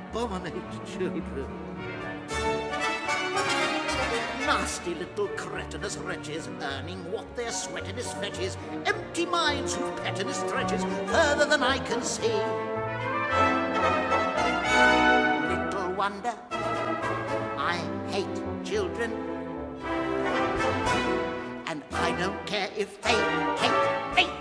abominate children. Nasty little cretinous wretches, earning what their sweatiness fetches, empty minds whose pettiness stretches further than I can see. Little wonder I hate children, and I don't care if they hate me.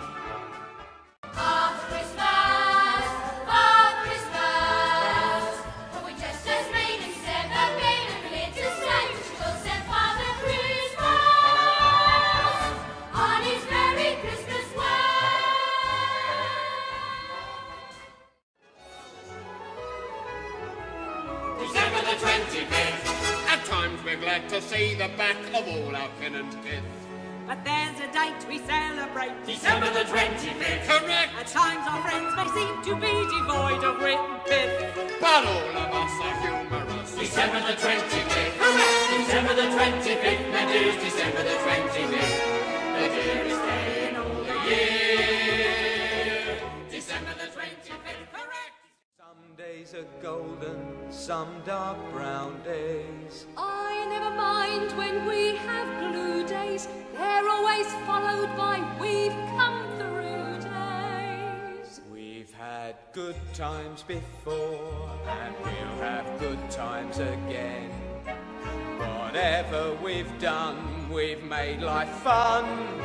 December the 25th. At times we're glad to see the back of all our kin and kith. But there's a date we celebrate, December the 25th. Correct. At times our friends may seem to be devoid of wit and pith, But all of us are humorous. December the 25th. Correct. December the 25th. That is December the 25th. The dearest day in all the year. December the 25th. Correct. Some days are golden, some dark brown days. I never mind when we have blue days. They're always followed by we've come through days. We've had good times before, and we'll have good times again. Whatever we've done, we've made life fun.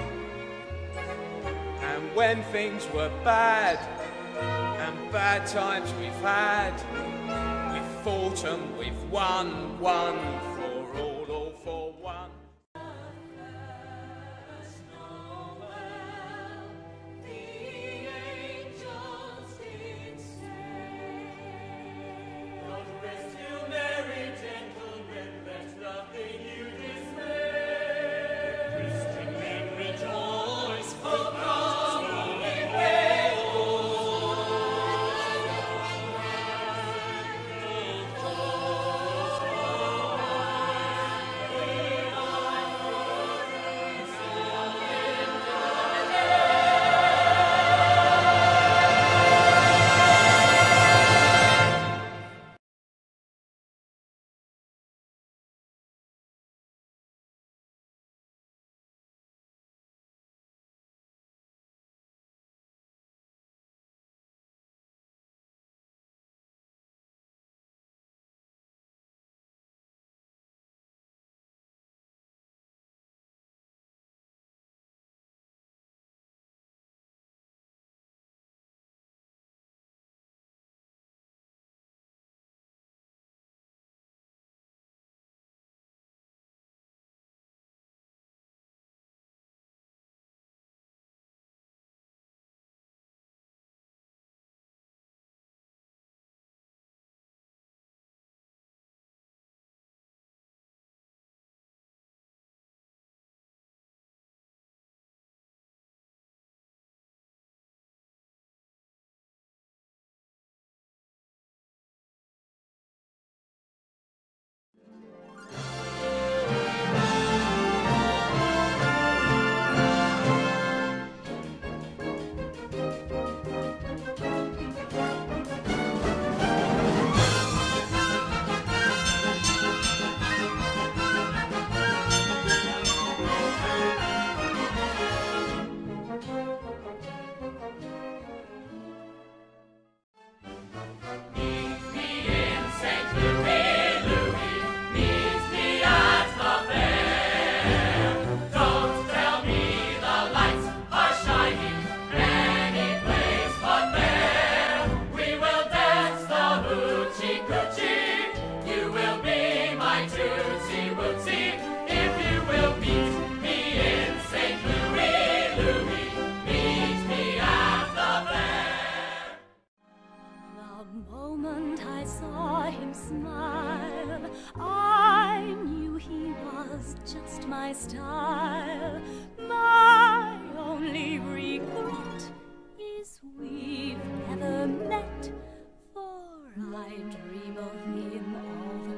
And when things were bad, and bad times we've had, we've fought and we've won, one for all for one. My style, my only regret is we've never met, for I dream of him all the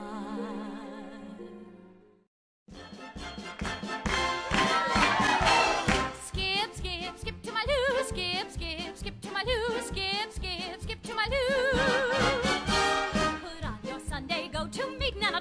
while. Skip, skip, skip to my loo, skip, skip, skip to my loo, skip, skip, skip to my loo.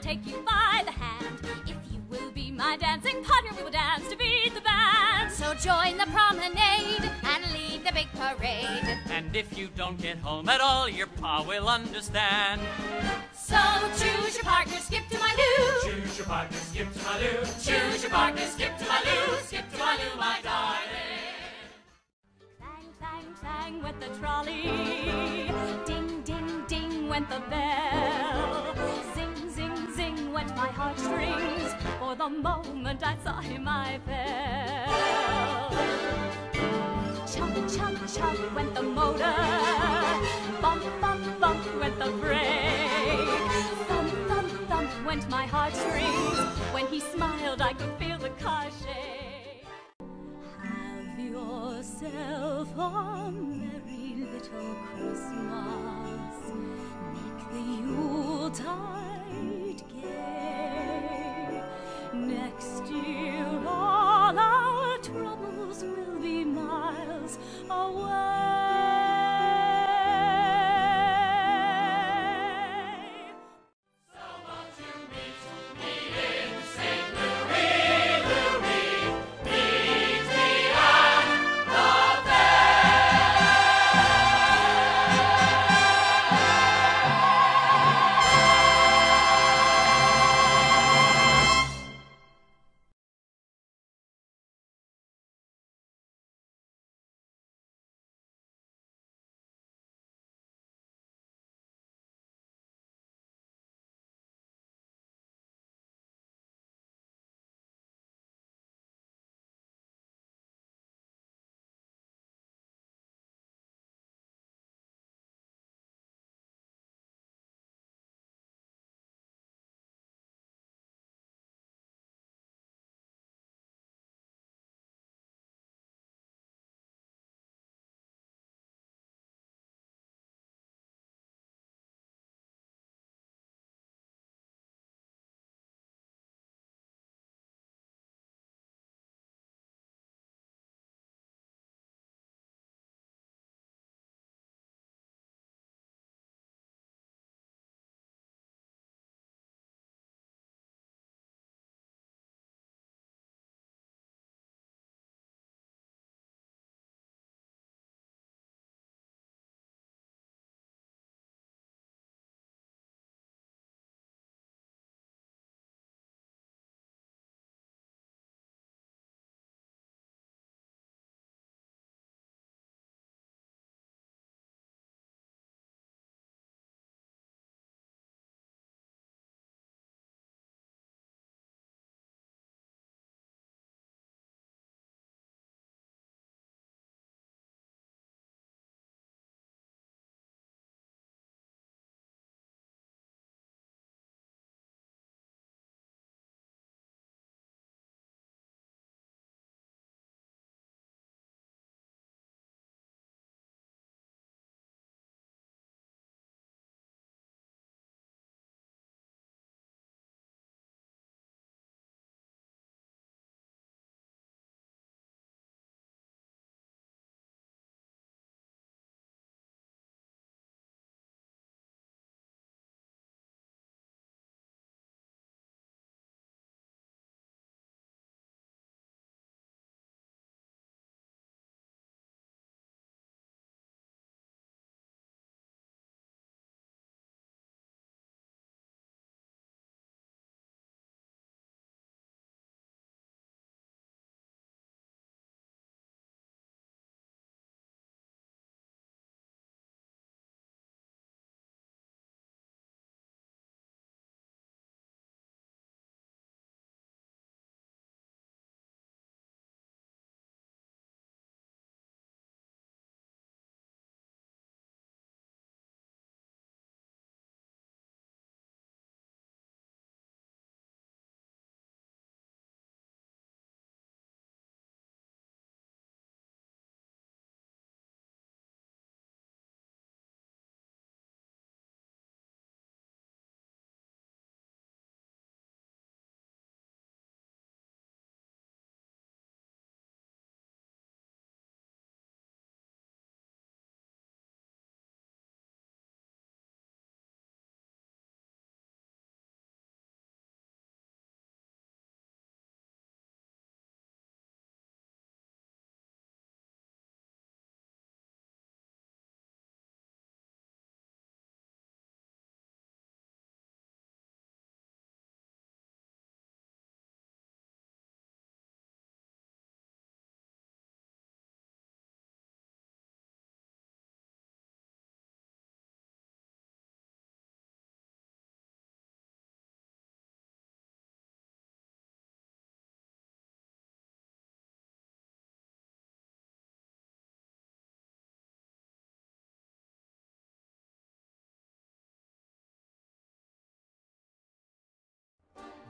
take you by the hand. If you will be my dancing partner, we will dance to beat the band. So join the promenade and lead the big parade. And if you don't get home at all, your pa will understand. So choose your partner, skip to my loo. Choose your partner, skip to my loo. Choose your partner, skip to my loo. Skip to my loo, my darling. Clang, clang, clang went the trolley. Ding, ding, ding went the bell. Zing, zing, zing went my heartstrings. For the moment I saw him I fell. Chug, chug, chug went the motor. Bump, bump, bump went the brake. Thump, thump, thump went my heartstrings. When he smiled I could feel the car shake. Have yourself a merry little Christmas. Make the Yuletide gay. Next year all our troubles will be miles away.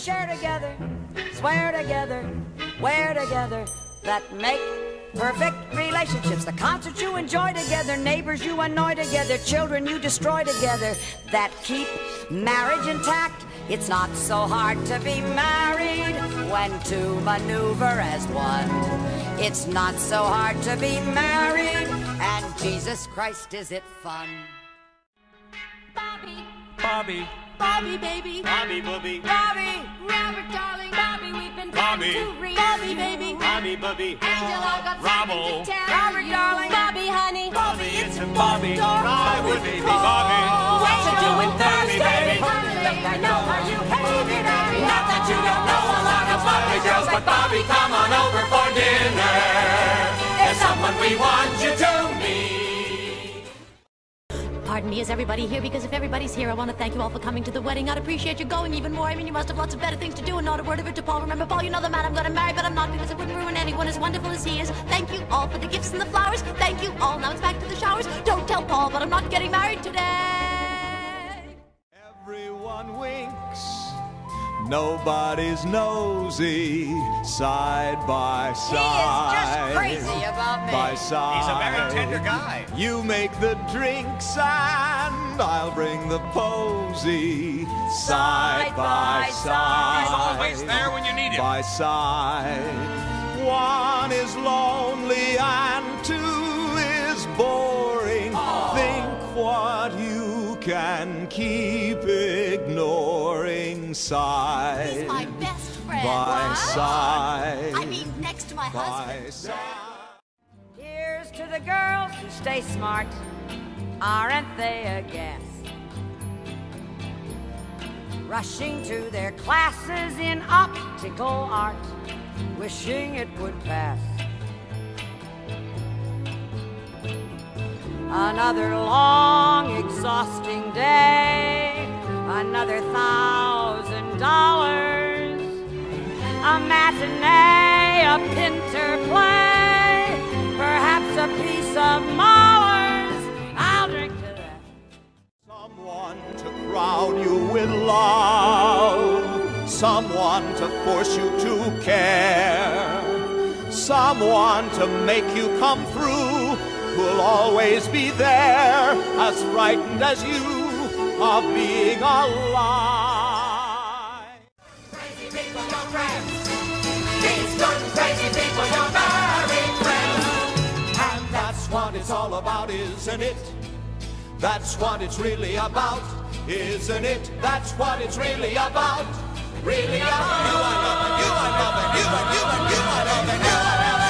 share together, swear together, wear together, that make perfect relationships. The concerts you enjoy together, neighbors you annoy together, children you destroy together, that keep marriage intact. It's not so hard to be married when two maneuver as one. It's not so hard to be married, and Jesus Christ, is it fun. Bobby, Bobby, Bobby, baby. Bobby, Bobby, Bobby, Robert, darling. Bobby, we've been Bobby. trying to reach Bobby, baby. Bobby, Bobby, Angela got Robble. something to tell Robert, you. darling. Bobby, honey. Bobby, it's a Bobby. Bobby, Bobby, baby, Bobby. What you doing Bobby, Thursday? baby. Honey, I know how you hate it. Not that you don't know a lot of Bobby girls, but Bobby, come on over for dinner. There's someone we want you to meet. Pardon me, is everybody here? Because if everybody's here, I want to thank you all for coming to the wedding. I'd appreciate you going even more. I mean, you must have lots of better things to do, and not a word of it to Paul. Remember, Paul, you know the man I'm going to marry, but I'm not, because it wouldn't ruin anyone as wonderful as he is. Thank you all for the gifts and the flowers. Thank you all. Now it's back to the showers. Don't tell Paul, but I'm not getting married today. Everyone winks, nobody's nosy, side by side. He is just crazy about me. By side. He's a very tender guy. You make the drinks and I'll bring the posy, side by side. He's always there when you need him. By side. One is lonely and two is boring. Think what you can keep ignoring, side He's my best friend. by What? side. I mean, next to my husband. By side. Here's to the girls who stay smart, aren't they a guess? Rushing to their classes in optical art, wishing it would pass. Another long, exhausting day, another $1,000, a matinee, a Pinter play, perhaps a piece of Mahler's. I'll drink to that. Someone to crown you with love, someone to force you to care, someone to make you come through, who'll always be there, as frightened as you of being alive. Crazy people, your friends. These good crazy people, your very friends. And that's what it's all about, isn't it? That's what it's really about, isn't it? That's what it's really about. Really about you, I love it, you, I love it, you, and you, and you, I love it, you, I love it.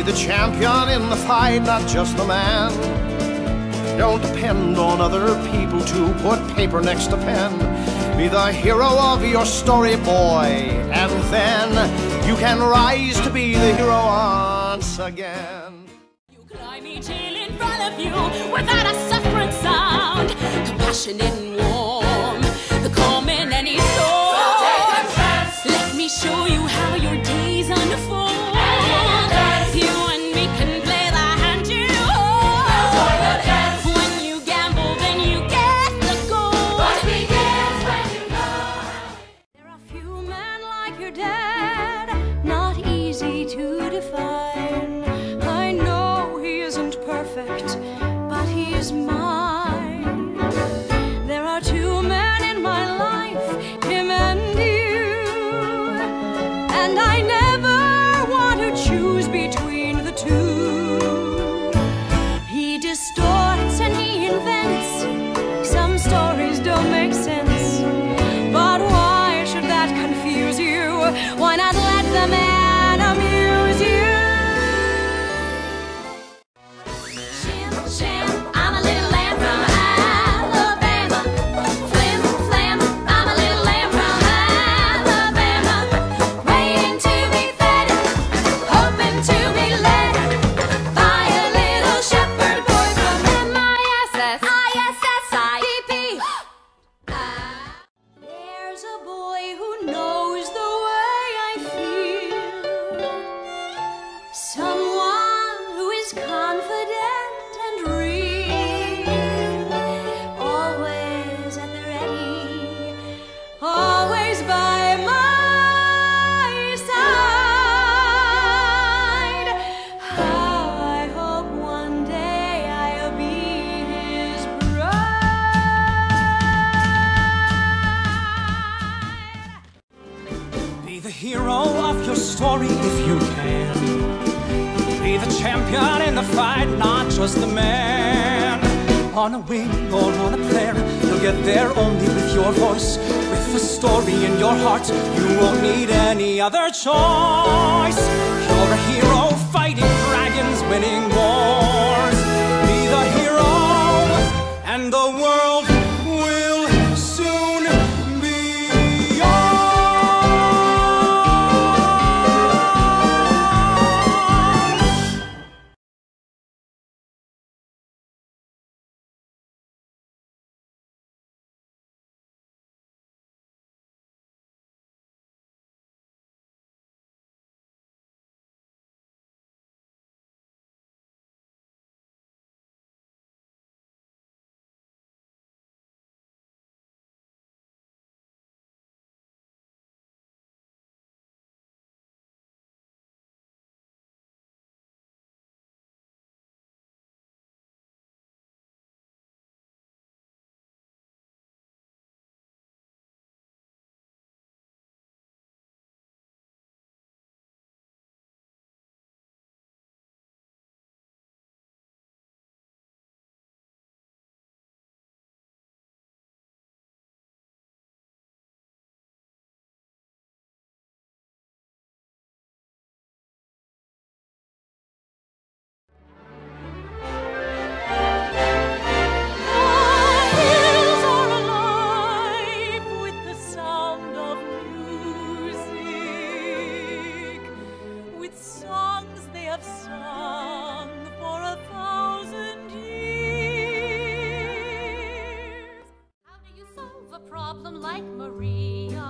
Be the champion in the fight, not just the man. Don't depend on other people to put paper next to pen. Be the hero of your story, boy, and then you can rise to be the hero once again. You climb each hill in front of you without a suffering sound. Compassionate and warm, the calm in any storm. So take a chance. Let me show you how your days unfold. You and me can play the hand you hold. When you gamble, then you get the gold. But begins when you know. There are few men like your dad, not easy to define. I know he isn't perfect, but he is mine. There are two men in my life, him and you, and I never want to choose between the two. He distorts and he invents. Some stories don't make sense, but why should that confuse you? Why not let the man amuse you? Shim, shim, I'm a little lamb from Alabama. Flim, flam, I'm a little lamb from Alabama. Waiting to be fed, hoping to be led by a little shepherd boy from M-I-S-S-I-S-S-I-P-P. There's a boy who knows the way I feel. Someone who is confident and real. Always at the ready, always by my side. How I hope one day I'll be his bride. Be the hero of your story if you can. Be the champion in the fight, not just the man. On a wing or on a prayer, you'll get there only with your voice. With the story in your heart, you won't need any other choice. You're a hero fighting dragons, winning wars. Be the hero, and the world will soon be yours. Like Maria,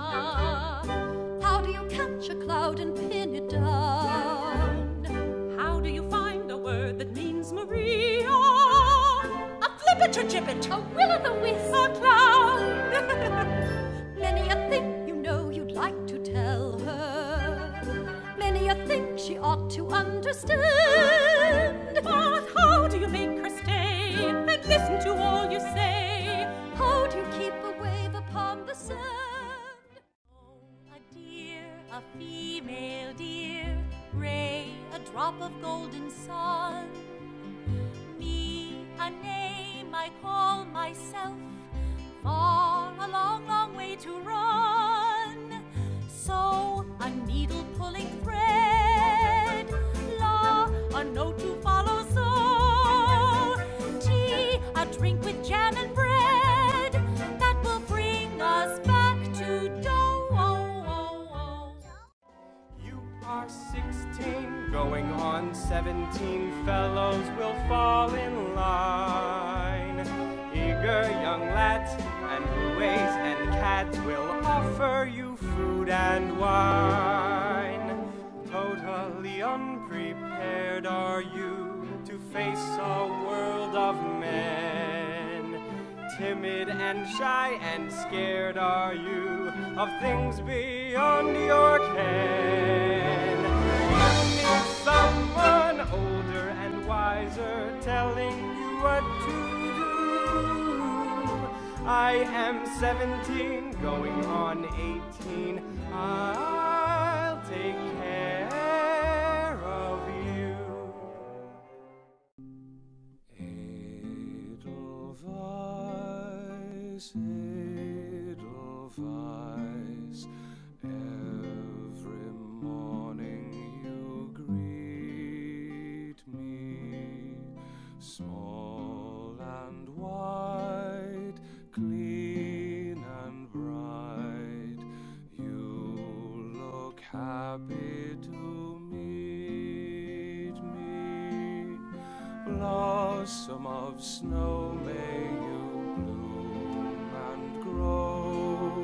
how do you catch a cloud and pin it down? How do you find a word that means Maria? A flippit-a-jibbit, a will-o'-the-wisp, a clown. Many a thing you know you'd like to tell her. Many a thing she ought to understand. But how do you make her stay and listen to all you say? How do you keep a wave upon the sand? Oh, a deer, a female deer, ray, a drop of golden sun. Me, a name I call myself, far a long, long way to run. So a needle pulling thread, la, 16, going on 17, fellows will fall in line. Eager young lads and roués and cads will offer you food and wine. Totally unprepared are you to face a world of men. Timid and shy and scared are you of things beyond your ken. You need someone older and wiser telling you what to do. I am 17, going on 18. I'll take care of you. Edelweiss, Edelweiss, every morning you greet me, small and white, clean and bright, you look happy to meet me. Blossom of snow, may you bloom and grow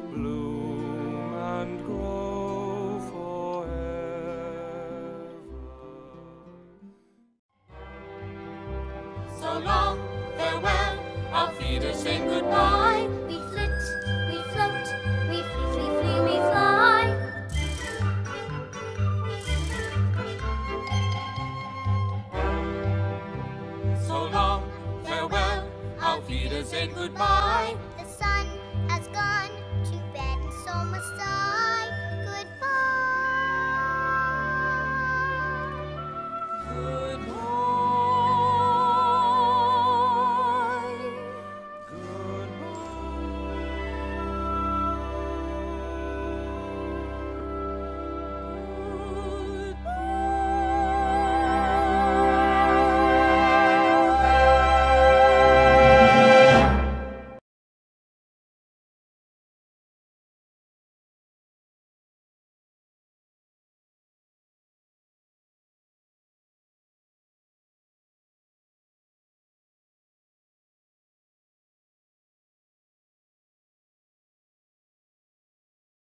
forever. So long, farewell, auf Wiedersehen, goodbye. We flit, we float, we flee, flee, flee, we fly. So long, farewell, auf Wiedersehen, goodbye.